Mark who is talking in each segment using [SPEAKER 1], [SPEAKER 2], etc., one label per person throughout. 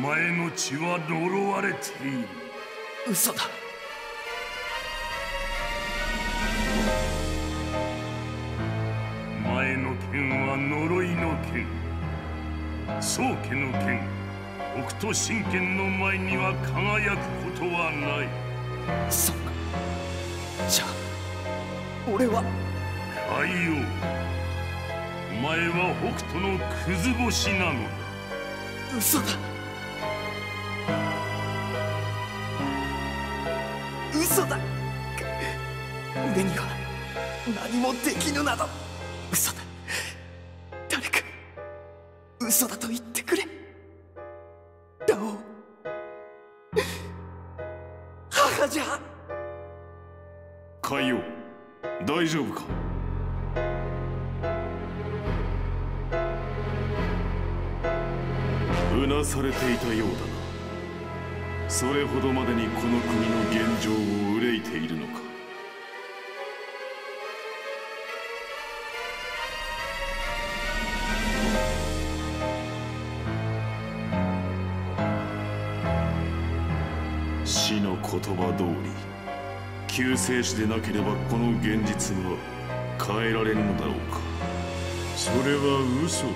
[SPEAKER 1] 前の血は呪われている。
[SPEAKER 2] 嘘だ。
[SPEAKER 1] 前の剣は呪いの剣、宗家の剣、北斗神剣の前には輝くことはない。
[SPEAKER 2] そんな。じゃあ俺は
[SPEAKER 1] 海王、お前は北斗のくず星なのだ。
[SPEAKER 2] 嘘だ。嘘だ。俺には何もできぬなど。嘘だ。誰か嘘だと言ってくれ。ラオウ、母じゃ。
[SPEAKER 3] 海王、大丈夫か。うなされていたようだな。それほどまでにこの国の現状を憂いているのか。死の言葉通り、救世主でなければこの現実は変えられぬのだろうか。
[SPEAKER 1] それは嘘だ。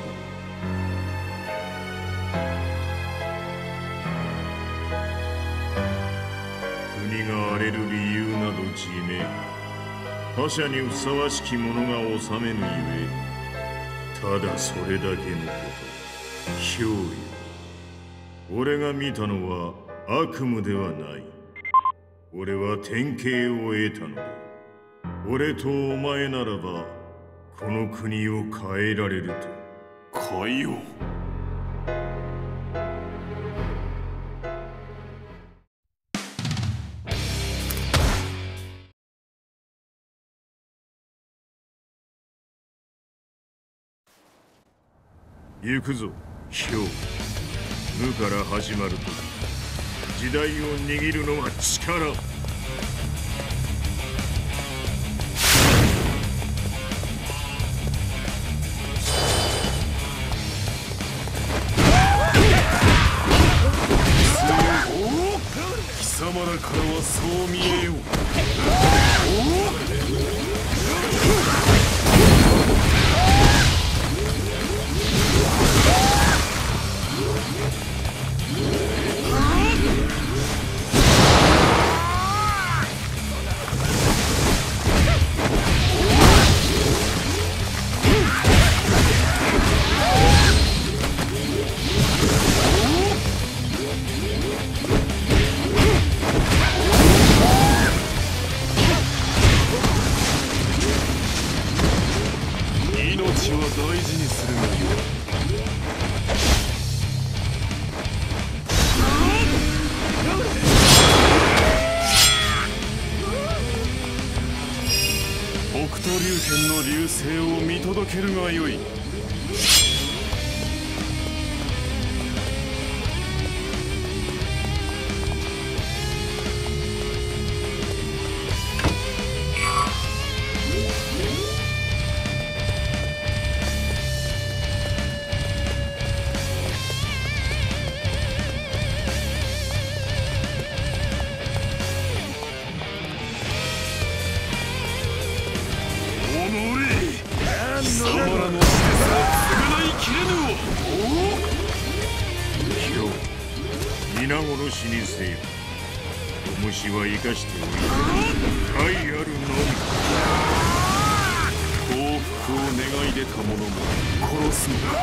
[SPEAKER 1] 国が荒れる理由など自明。覇者にふさわしき者が治めぬゆえ、ただそれだけのこと。ヒョウよ、俺が見たのは悪夢ではない。俺は典型を得たのだ。俺とお前ならばこの国を変えられると。
[SPEAKER 3] 海王、
[SPEAKER 1] 行くぞ、ヒョウ。無から始まると時代を握るのは力。
[SPEAKER 3] 貴様らからはそう見えよう。命は大事にするがよい。北斗龍拳の隆盛を見届けるがよい。貴様らの死ですら償いきれぬわ。
[SPEAKER 1] ヒョウ、皆殺しにせよ。お虫は生かしておいて害あるのみ。
[SPEAKER 3] 幸福を願い出た者も殺すのだ。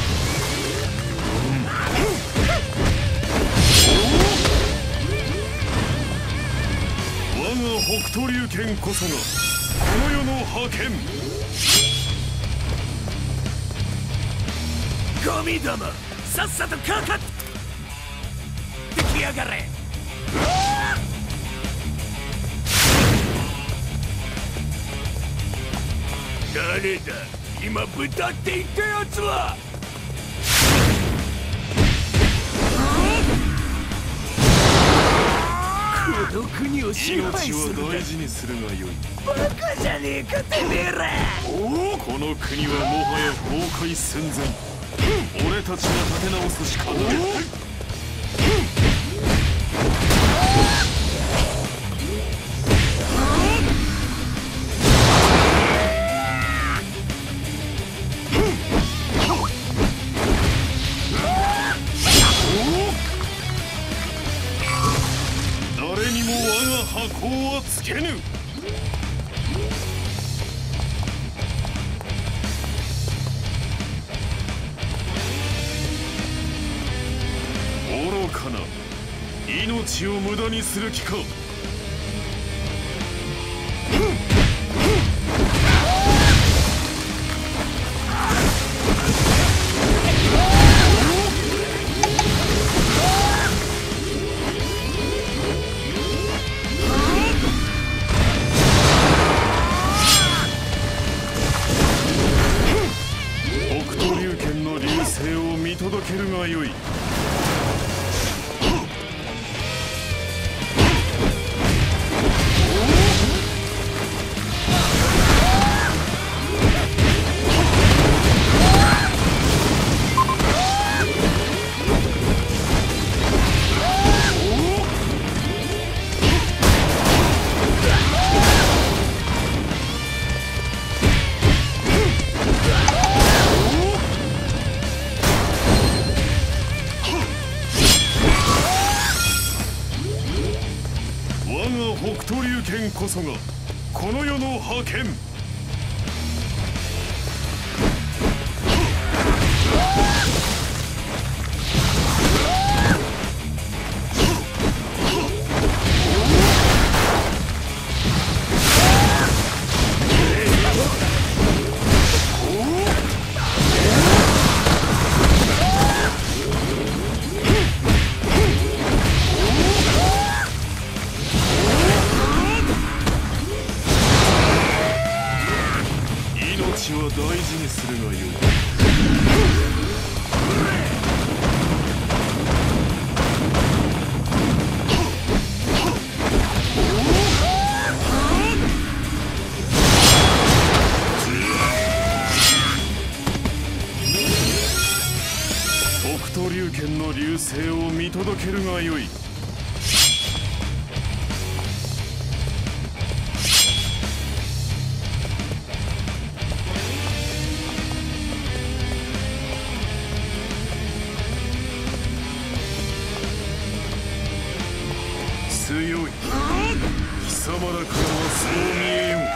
[SPEAKER 3] 我が北斗龍拳こそがこの世の覇権。
[SPEAKER 2] ゴミども、さっさとかかってきやがれ。誰だ今豚って言ったやつは。この国を支配するんだ。
[SPEAKER 3] 命は大事にするがよい。
[SPEAKER 2] バカじゃねえかてめえら。
[SPEAKER 3] この国はもはや崩壊寸前。俺たちが立て直すしかない。 行はつけぬ。愚かな、命を無駄にする気か。北斗龍拳の隆盛を見届けるがよい。北斗龍拳こそがこの世の覇権。命は大事にするがよい。北斗龍拳の隆盛を見届けるがよい。強い。貴様らからはそう見えよう。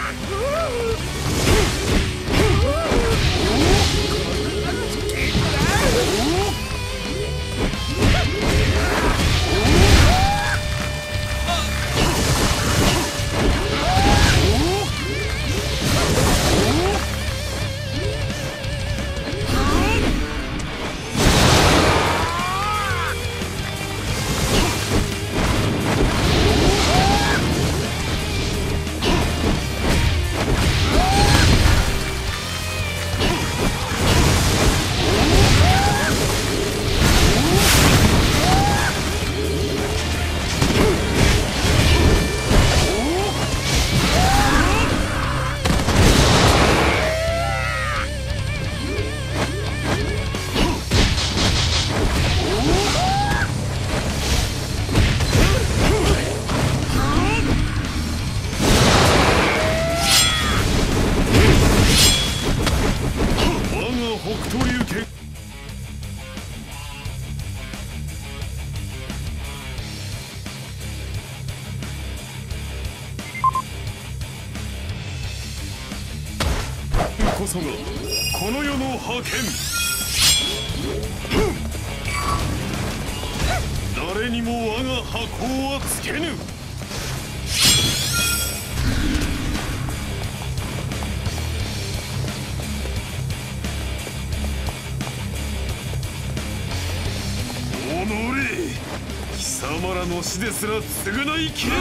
[SPEAKER 3] 北斗龍拳こそがこの世の覇権。誰にも我が覇行はつけぬ。貴様らの死ですら償いきれぬ。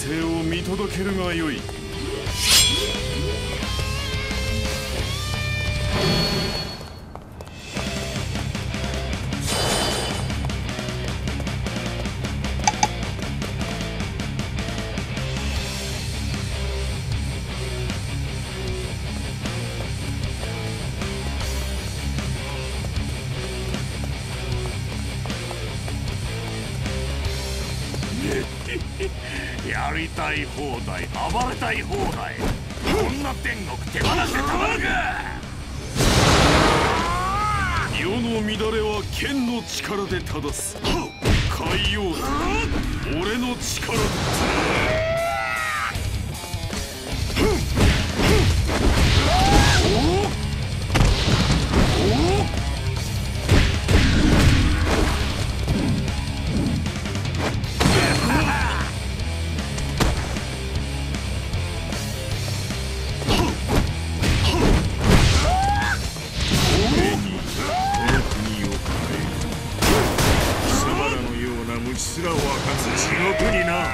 [SPEAKER 3] 生を見届けるがよい。
[SPEAKER 1] やりたい放題、暴れたい放題、こんな天国手放してたまるか。
[SPEAKER 3] 世の乱れは剣の力で正す。海洋だ、俺の力だ。
[SPEAKER 1] すら分かず地獄にな。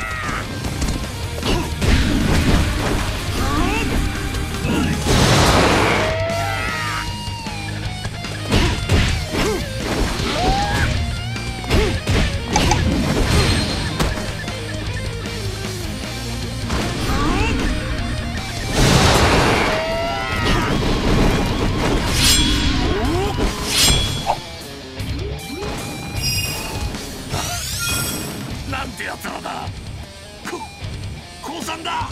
[SPEAKER 1] なんてやつらだ。降参だ。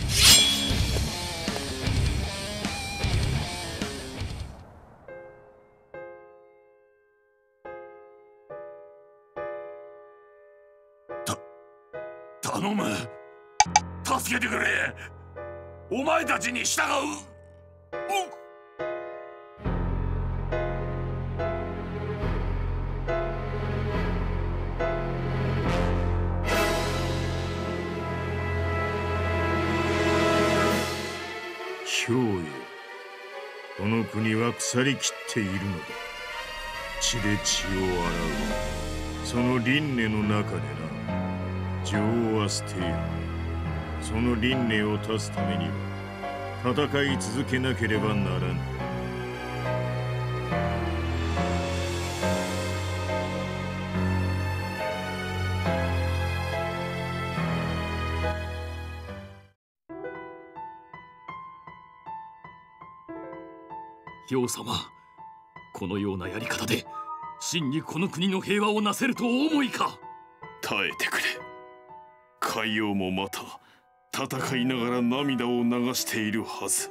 [SPEAKER 1] 頼む、助けてくれ。お前たちに従う。ヒョウよ、この国は腐りきっているのだ。血で血を洗うその輪廻の中でな。女王は捨てよ。その輪廻を断つためには戦い続けなければならぬ。
[SPEAKER 4] ヒョウ様、このようなやり方で真にこの国の平和をなせるとお思いか。
[SPEAKER 3] 耐えてくれ。海洋もまた戦いながら涙を流しているはず。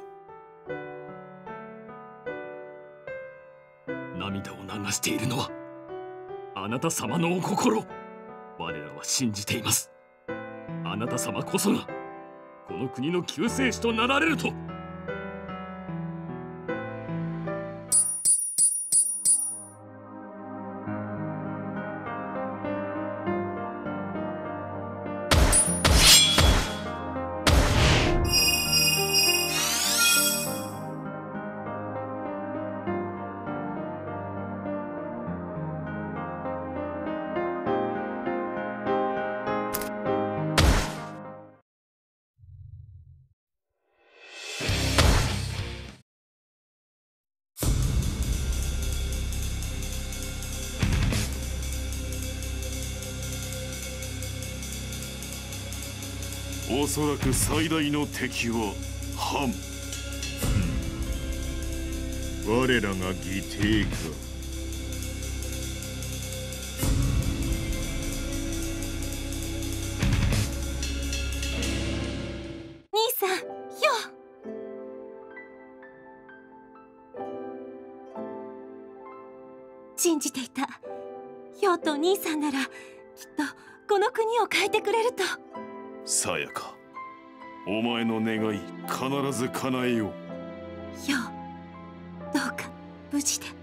[SPEAKER 4] 涙を流しているのはあなた様のお心。我らは信じています。あなた様こそがこの国の救世主となられると。
[SPEAKER 3] おそらく最大の敵はハン。
[SPEAKER 1] 我らが義弟か。
[SPEAKER 5] 兄さん、ヒョウ。信じていた。ヒョウと兄さんならきっとこの国を変えてくれると。
[SPEAKER 3] さやか、お前の願い必ず叶えよう。
[SPEAKER 5] ヒョウ、どうか無事で。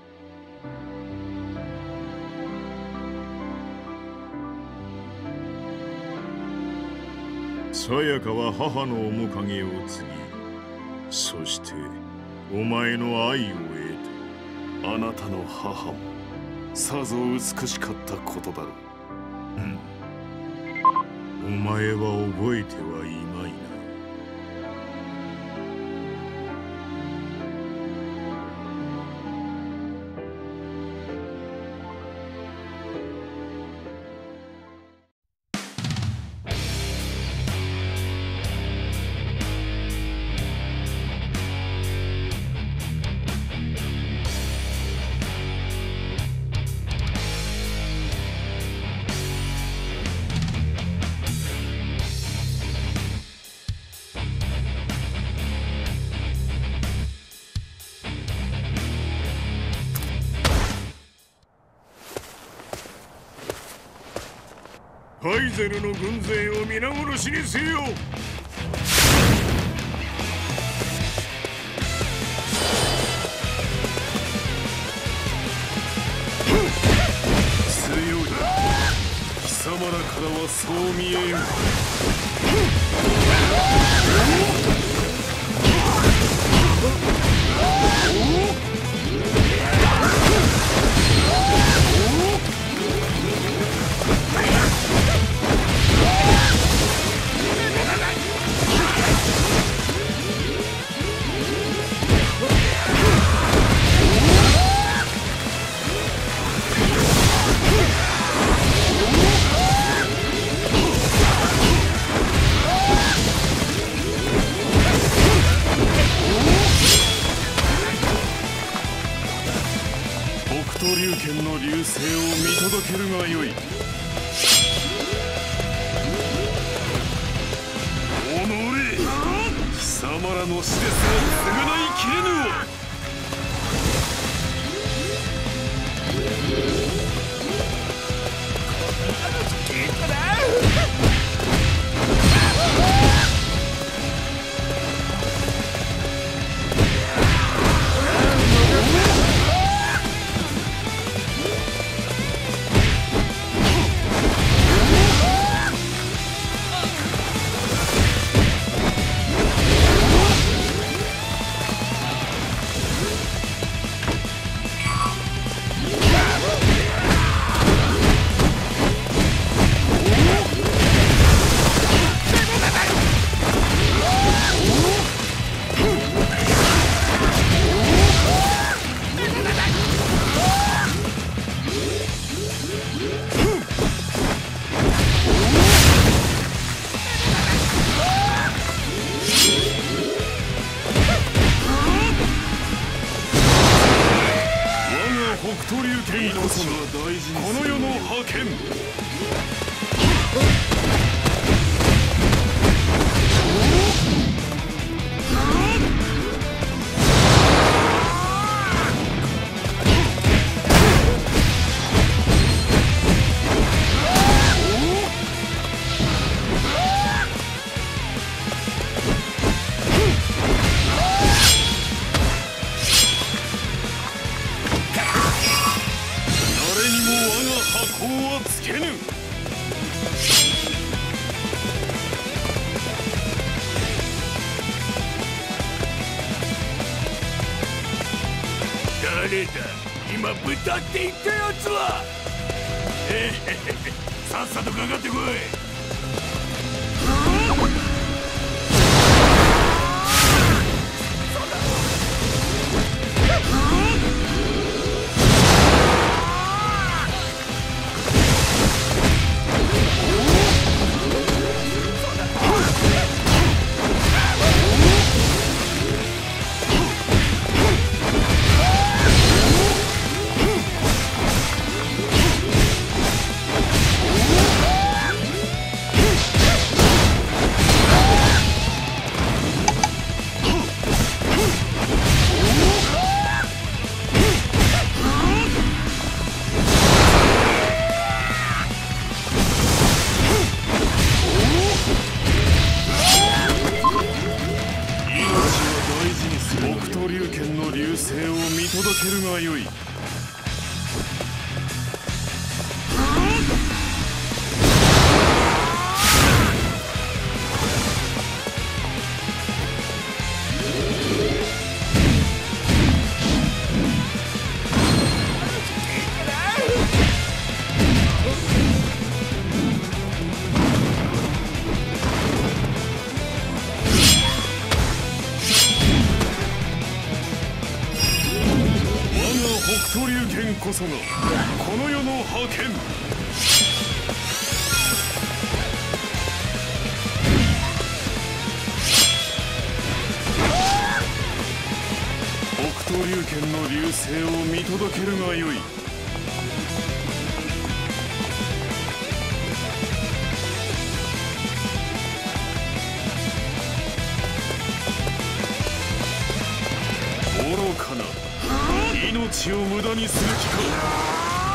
[SPEAKER 1] さやかは母の面影を継ぎ、そしてお前の愛を得
[SPEAKER 3] た。あなたの母もさぞ美しかったことだろう。
[SPEAKER 1] お前は覚えてはいまいな。ハイゼルの軍勢を皆殺しにせよ。
[SPEAKER 3] 強い。貴様らからはそう見えん。北斗龍拳の流星を見届けるがよい。おのれ、貴様らの死ですら償いきれぬわ。北斗龍拳こそが大事にこの世の覇権。つけぬ。
[SPEAKER 1] 誰だ今豚って言ったやつは。さっさとかかってこい。北斗龍拳の流星を見届けるがよい。
[SPEAKER 3] 剣こそがこの世の覇権。北斗龍拳の隆盛を見届けるがよい。愚かな命を無駄にする気か。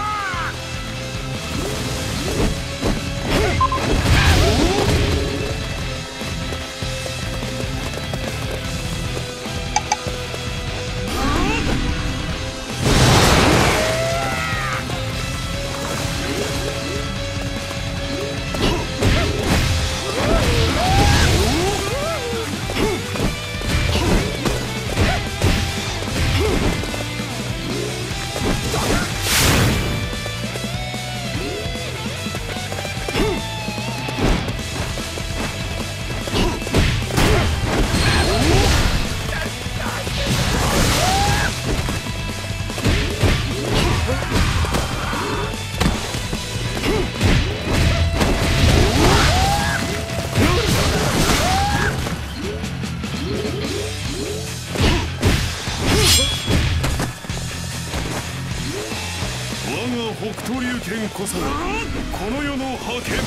[SPEAKER 3] 北斗龍拳こそがこの世の覇権。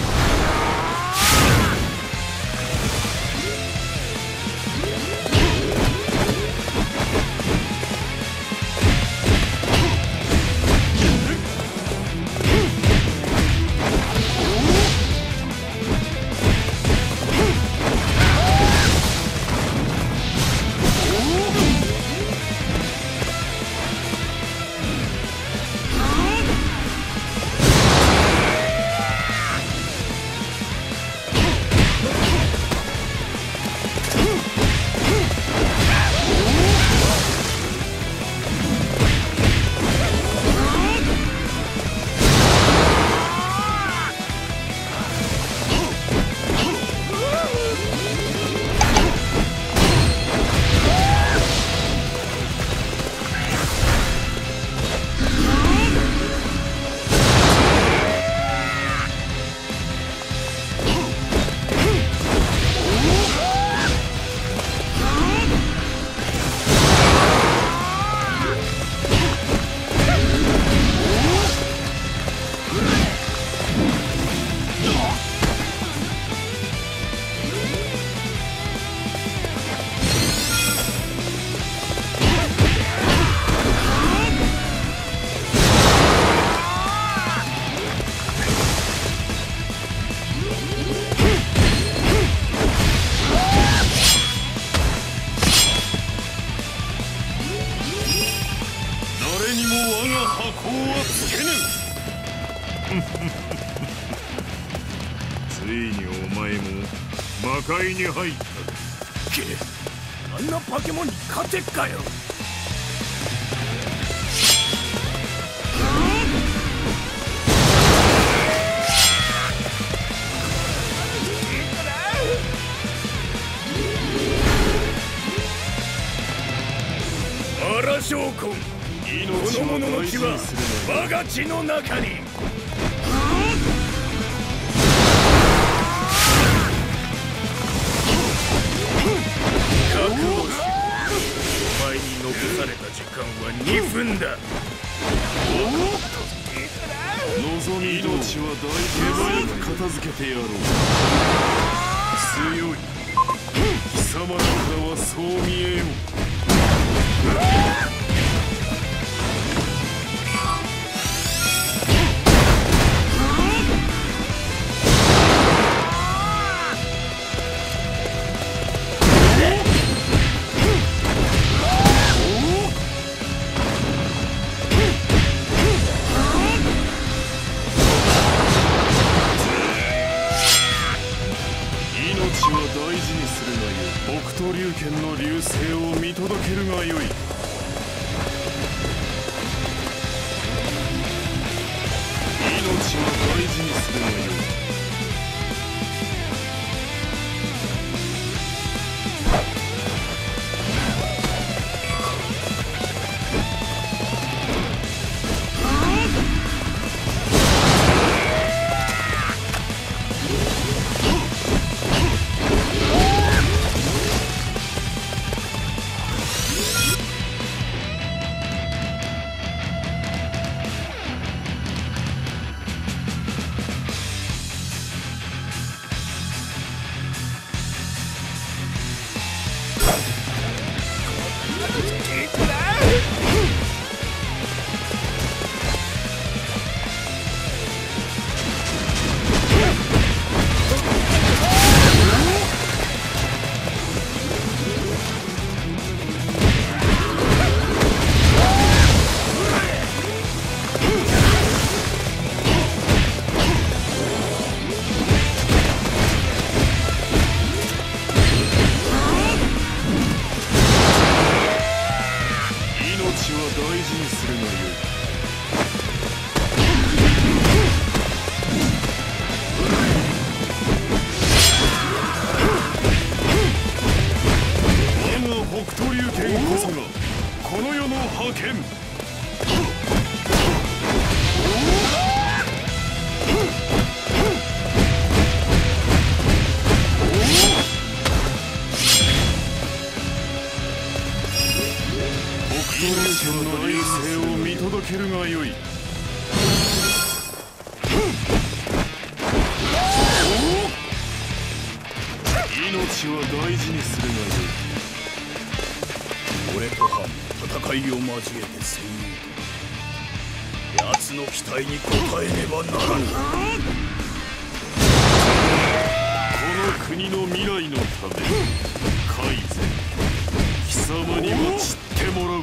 [SPEAKER 1] ついにお前も魔界に入った。
[SPEAKER 2] あんな化け物に勝てっかよ。荒将軍、この者の血は我が血の中に。覚悟しろ。お前に残された時間は2分だ。
[SPEAKER 3] 望み命は大事。手早く片付けてやろう。強い。貴様らからはそう見えよう。北斗龍拳の隆盛を見届けるがよい。命は大事にするがよい。 事にするがよい。北斗龍拳こそがこの世の覇権。北斗龍拳の流星を見届けるがよい。命は大事にするがよい。
[SPEAKER 6] 俺とハン戦いを交えて戦友と奴の期待に応えねばならぬ。
[SPEAKER 3] この国の未来のため海前貴様には散ってもらう。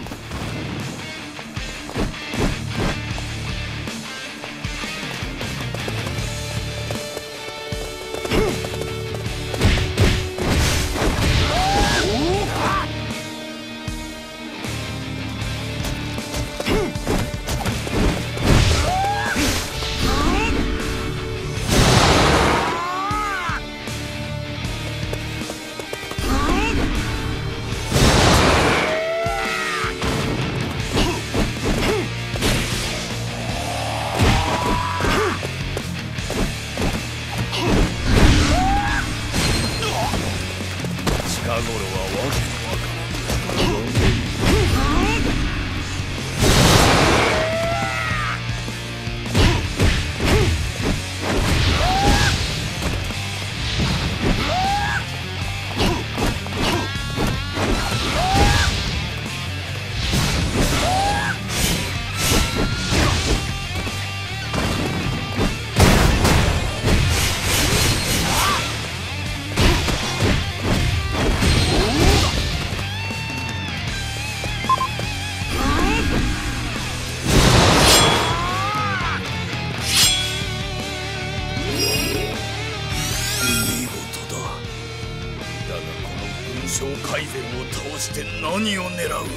[SPEAKER 6] 海前を倒して何を狙う。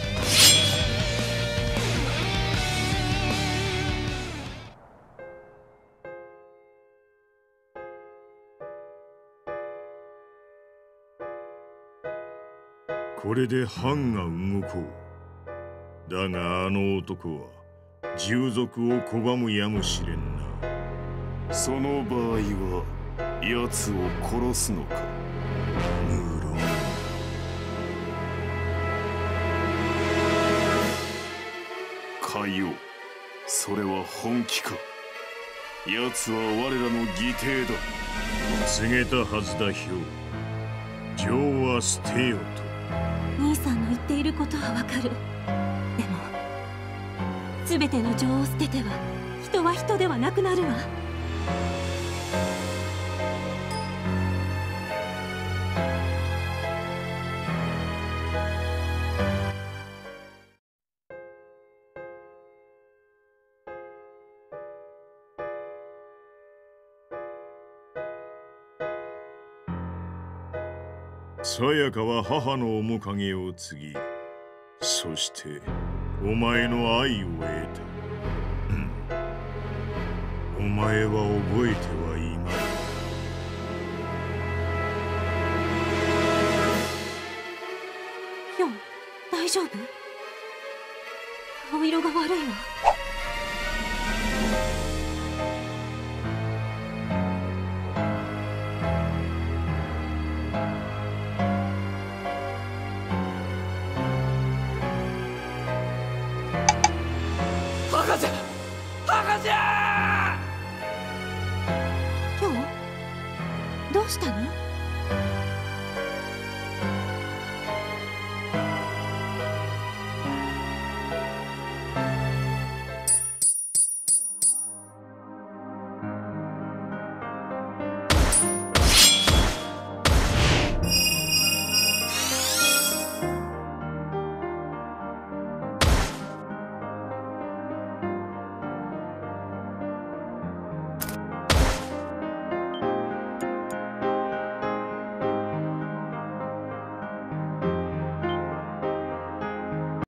[SPEAKER 1] これで藩が動こう。だがあの男は従属を拒むやもしれんな。
[SPEAKER 3] その場合は奴を殺すのか。
[SPEAKER 1] 無論。
[SPEAKER 3] 海王、それは本気か。奴は我らの義弟だ。
[SPEAKER 1] 告げたはずだ、ヒョウ。情は捨てよと。
[SPEAKER 5] 兄さんの言っていることはわかる。でも全ての情を捨てては人は人ではなくなるわ。
[SPEAKER 1] さやかは母の面影を継ぎ、そしてお前の愛を得た。お前は覚えてはいまい。
[SPEAKER 5] ヒョン、大丈夫？顔色が悪いわ。
[SPEAKER 6] 博士！
[SPEAKER 5] ヒョン、どうしたの？